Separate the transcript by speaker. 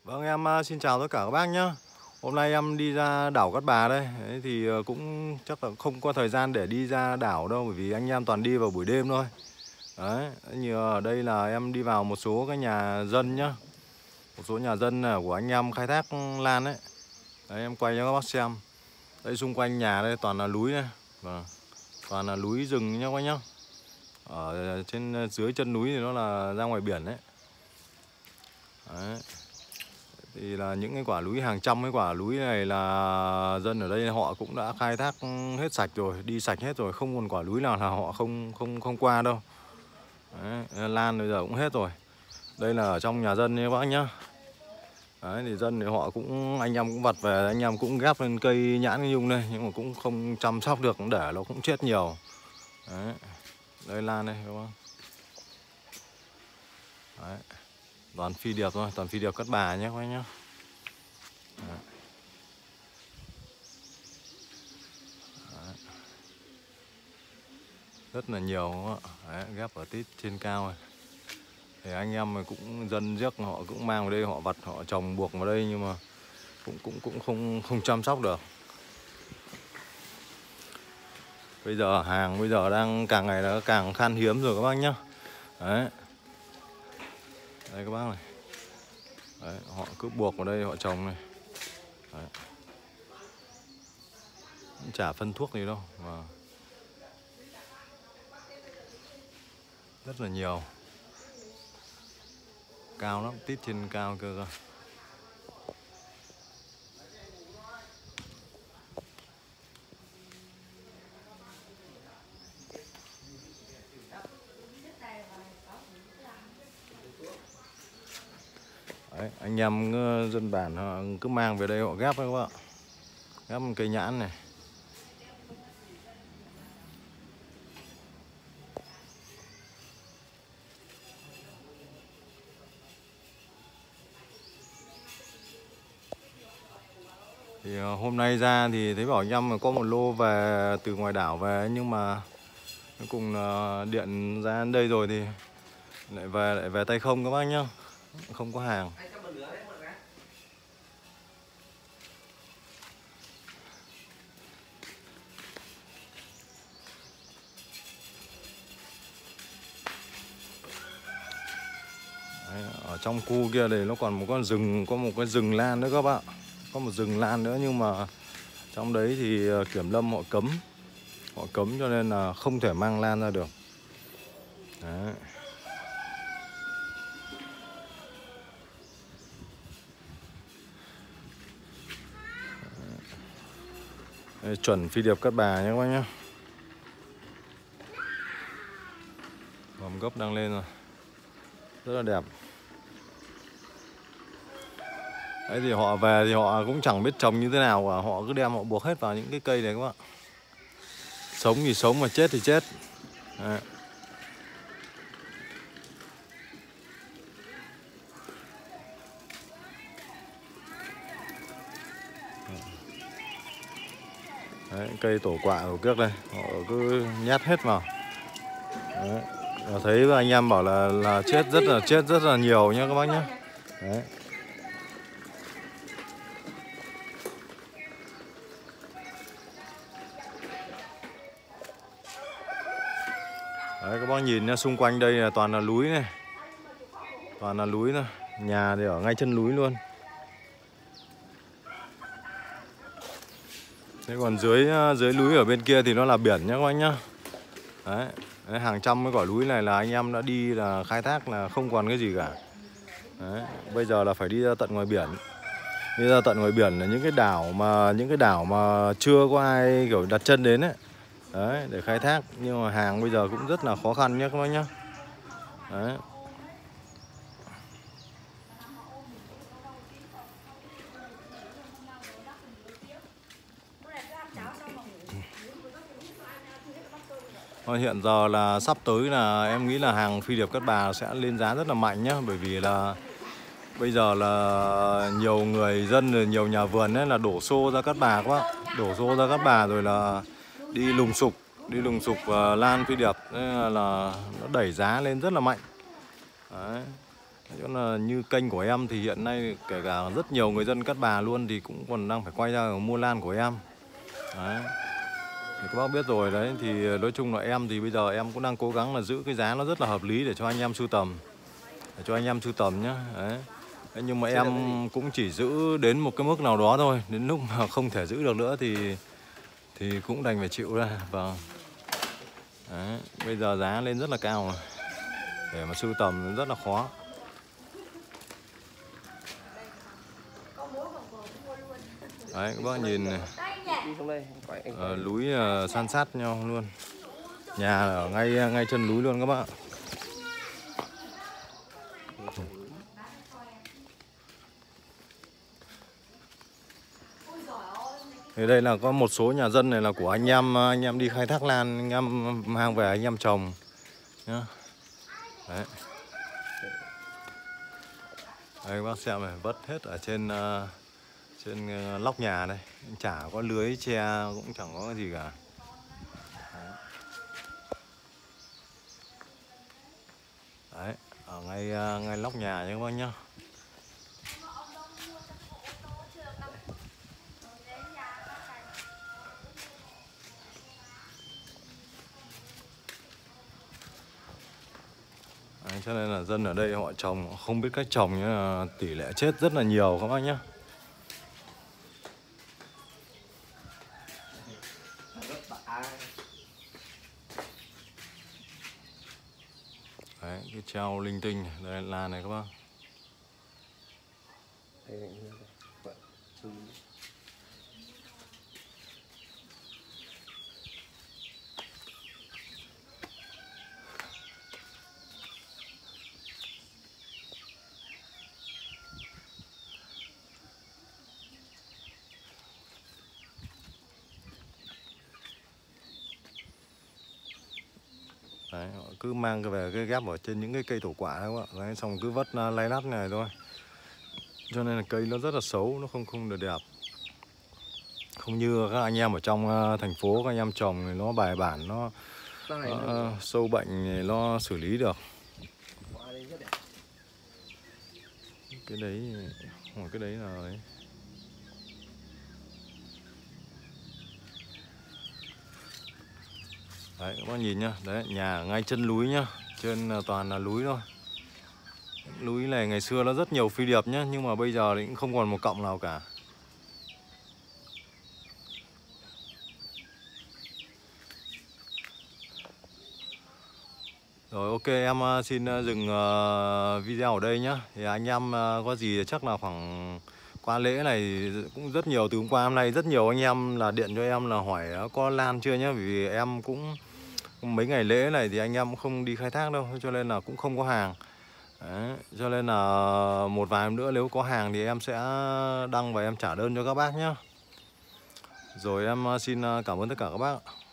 Speaker 1: Vâng, em xin chào tất cả các bác nhé. Hôm nay em đi ra đảo Cát Bà đây. Đấy, thì cũng chắc là không có thời gian để đi ra đảo đâu, bởi vì anh em toàn đi vào buổi đêm thôi. Đấy, như ở đây là em đi vào một số cái nhà dân nhá. Một số nhà dân là của anh em khai thác lan đấy. Đấy, em quay cho các bác xem. Đây xung quanh nhà đây toàn là núi này. Vâng, toàn là núi rừng nhá các bác nhá. Ở trên dưới chân núi thì nó là ra ngoài biển đấy. Đấy. Thì là những cái quả núi, hàng trăm cái quả núi này là dân ở đây họ cũng đã khai thác hết sạch rồi, đi sạch hết rồi, không còn quả núi nào là họ không qua đâu. Đấy, lan bây giờ cũng hết rồi. Đây là ở trong nhà dân nha các bác nhá. Đấy, thì dân thì họ cũng, anh em cũng vặt về, anh em cũng ghép lên cây nhãn cái nhung đây, nhưng mà cũng không chăm sóc được, cũng để nó cũng chết nhiều. Đấy, đây lan đây các bác. Đấy, toàn phi điệp thôi, toàn phi điệp Cát Bà nhé các bác nhá. Đấy. Đấy. Rất là nhiều đúng không ạ? Đấy, ghép ở tít trên cao này. Thì anh em cũng dân giấc họ cũng mang vào đây, họ vặt, họ trồng buộc vào đây, nhưng mà cũng không chăm sóc được. Bây giờ hàng bây giờ đang càng ngày là càng khan hiếm rồi các bác nhá. Đấy, đây các bác này. Đấy, họ cứ buộc vào đây họ trồng này. Đấy. Chả phân thuốc gì đâu mà rất là nhiều, cao lắm, tít trên cao cơ. Đấy, anh em dân bản họ cứ mang về đây họ ghép đấy các bạn, ghép một cây nhãn này. Thì hôm nay ra thì thấy bảo anh em là có một lô về từ ngoài đảo về, nhưng mà cuối cùng điện ra đến đây rồi thì lại về tay không các bác nhá, không có hàng. Đấy, ở trong khu kia này nó còn một con rừng, có một cái rừng lan nữa các bạn, có một rừng lan nữa, nhưng mà trong đấy thì kiểm lâm họ cấm cho nên là không thể mang lan ra được. Đấy. Đây, chuẩn phi điệp Cát Bà nhé các bác nhé. Mầm gốc đang lên rồi, rất là đẹp. Đấy, thì họ về thì họ cũng chẳng biết trồng như thế nào cả, họ cứ đem họ buộc hết vào những cái cây này các bạn. Sống thì sống mà chết thì chết. Đấy. Đấy, cây tổ quạ của kiếc đây, họ cứ nhét hết vào. Đấy. Và thấy anh em bảo là chết rất là nhiều nhá các bác nhé. Đấy. Đấy, các bác nhìn nhá, xung quanh đây là toàn là núi này, toàn là núi thôi, nhà thì ở ngay chân núi luôn. Thế còn dưới núi ở bên kia thì nó là biển nhá các bác nhá. Đấy. Đấy, hàng trăm cái quả núi này là anh em đã đi là khai thác là không còn cái gì cả. Đấy. Bây giờ là phải đi ra tận ngoài biển. Đi ra tận ngoài biển là những cái đảo mà chưa có ai kiểu đặt chân đến ấy. Đấy, để khai thác, nhưng mà hàng bây giờ cũng rất là khó khăn nhé các bác nhá. Đấy. Hiện giờ là sắp tới là em nghĩ là hàng phi điệp Cát Bà sẽ lên giá rất là mạnh nhá, bởi vì là bây giờ là nhiều người dân, nhiều nhà vườn ấy là đổ xô ra Cát Bà các bác, đổ xô ra Cát Bà rồi là đi lùng sục lan phi điệp, nên là nó đẩy giá lên rất là mạnh. Đấy. Chứ là như kênh của em thì hiện nay kể cả rất nhiều người dân Cát Bà luôn thì cũng còn đang phải quay ra mua lan của em. Đấy. Thì các bác biết rồi đấy, thì nói chung là em thì bây giờ em cũng đang cố gắng là giữ cái giá nó rất là hợp lý để cho anh em sưu tầm. Để cho anh em sưu tầm nhá. Đấy. Thế nhưng mà em cũng chỉ giữ đến một cái mức nào đó thôi. Đến lúc mà không thể giữ được nữa thì cũng đành phải chịu ra. Vâng. Đấy. Bây giờ giá lên rất là cao rồi. Để mà sưu tầm rất là khó. Đấy các bác nhìn này. Núi san sát nhau luôn. Nhà ở ngay chân núi luôn các bác. Thì đây là có một số nhà dân này là của anh em đi khai thác lan, anh em mang về anh em trồng nhá. Đấy. Đây các bác xem này, vớt hết ở trên lóc nhà đây, chả có lưới che cũng chẳng có cái gì cả. Đấy, ở ngay lóc nhà nhé các bác nhá. Đấy, cho nên là dân ở đây họ trồng họ không biết cách trồng, nhưng là tỷ lệ chết rất là nhiều các bác nhé. Đấy, cái treo linh tinh này, đây là này các bác. Đấy, họ cứ mang về cái ghép ở trên những cái cây thổ quả đấy các bạn. Đấy, xong cứ vất lay lắt này thôi. Cho nên là cây nó rất là xấu, nó không được đẹp. Không như các anh em ở trong thành phố, các anh em trồng thì nó bài bản, nó sâu bệnh thì nó xử lý được. Cái đấy là đấy. Đấy các bác nhìn nhá, đấy nhà ngay chân núi nhá, trên toàn là núi thôi. Núi này ngày xưa nó rất nhiều phi điệp nhá, nhưng mà bây giờ thì cũng không còn một cọng nào cả. Rồi ok, em xin dừng video ở đây nhá. Thì anh em có gì chắc là khoảng qua lễ này cũng rất nhiều, từ hôm qua hôm nay rất nhiều anh em là điện cho em là hỏi có lan chưa nhá. Vì em cũng mấy ngày lễ này thì anh em cũng không đi khai thác đâu, cho nên là cũng không có hàng. Đấy, cho nên là một vài hôm nữa nếu có hàng thì em sẽ đăng và em trả đơn cho các bác nhé. Rồi em xin cảm ơn tất cả các bác.